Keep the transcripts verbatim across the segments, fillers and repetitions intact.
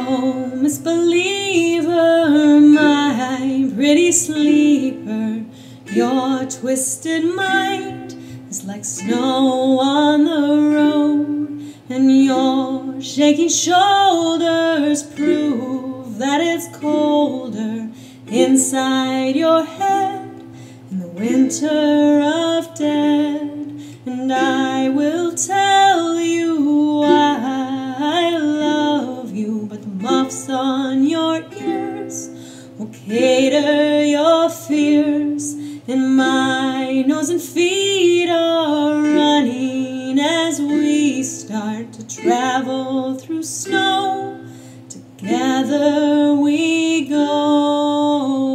Oh, misbeliever, my pretty sleeper, your twisted mind is like snow on the road, and your shaking shoulders prove that it's colder inside your head in the winter of death. And I will tell you why I love you, but the muffs on your ears will cater your fears, and my nose and feet are running as we start to travel through snow. Together we go.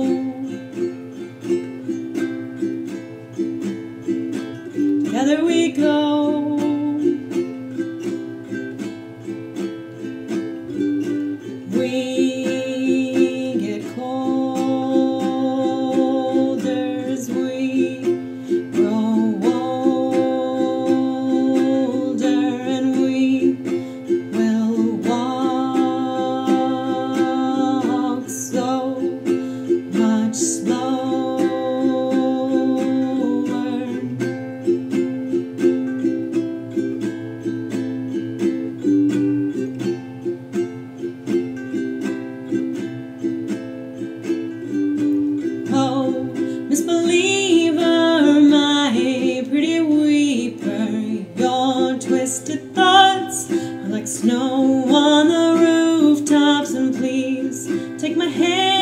Together we go. We get colder as we grow older, and we will walk so much slower. Oh, misbeliever, my pretty weeper, your twisted thoughts are like snow on the rooftops, and please take my hand.